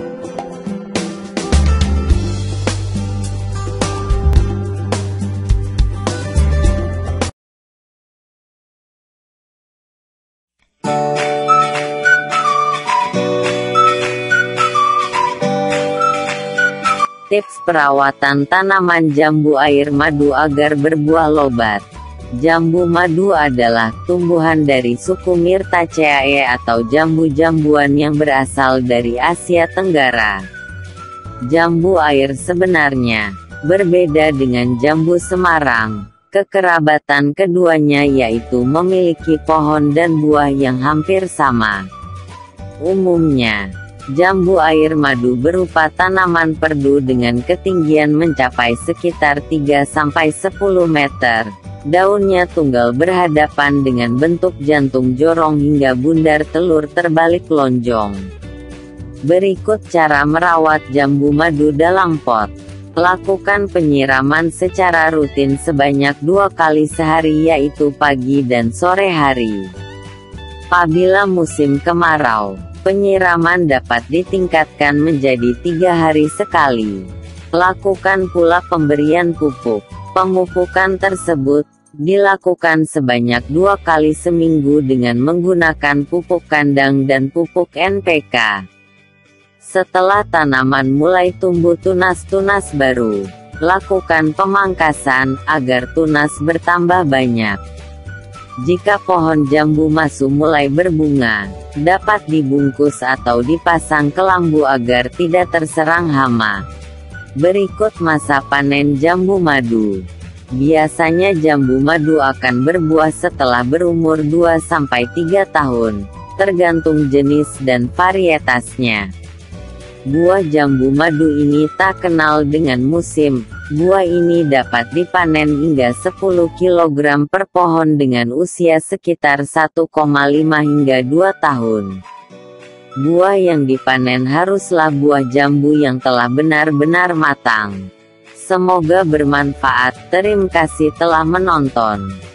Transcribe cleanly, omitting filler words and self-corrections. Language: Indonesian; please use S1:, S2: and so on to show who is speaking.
S1: Tips perawatan tanaman jambu air madu agar berbuah lebat. Jambu madu adalah tumbuhan dari suku Myrtaceae atau jambu-jambuan yang berasal dari Asia Tenggara. Jambu air sebenarnya berbeda dengan jambu Semarang. Kekerabatan keduanya yaitu memiliki pohon dan buah yang hampir sama. Umumnya, jambu air madu berupa tanaman perdu dengan ketinggian mencapai sekitar 3–10 meter. Daunnya tunggal berhadapan dengan bentuk jantung jorong hingga bundar telur terbalik lonjong. Berikut cara merawat jambu madu dalam pot. Lakukan penyiraman secara rutin sebanyak 2 kali sehari yaitu pagi dan sore hari. Apabila musim kemarau, penyiraman dapat ditingkatkan menjadi 3 hari sekali. Lakukan pula pemberian pupuk. Pemupukan tersebut dilakukan sebanyak 2 kali seminggu dengan menggunakan pupuk kandang dan pupuk NPK. Setelah tanaman mulai tumbuh tunas-tunas baru, lakukan pemangkasan agar tunas bertambah banyak. Jika pohon jambu masu mulai berbunga, dapat dibungkus atau dipasang ke lambu agar tidak terserang hama. Berikut masa panen jambu madu. Biasanya jambu madu akan berbuah setelah berumur 2–3 tahun, tergantung jenis dan varietasnya. Buah jambu madu ini tak kenal dengan musim. Buah ini dapat dipanen hingga 10 kg per pohon dengan usia sekitar 1,5 hingga 2 tahun. Buah yang dipanen haruslah buah jambu yang telah benar-benar matang. Semoga bermanfaat. Terima kasih telah menonton.